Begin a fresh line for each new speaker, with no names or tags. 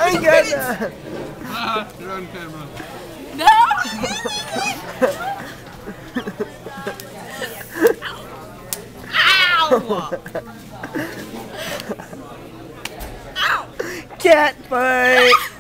I ain't got that.
Ah, you're on camera.
No! Ow!
Cat fight.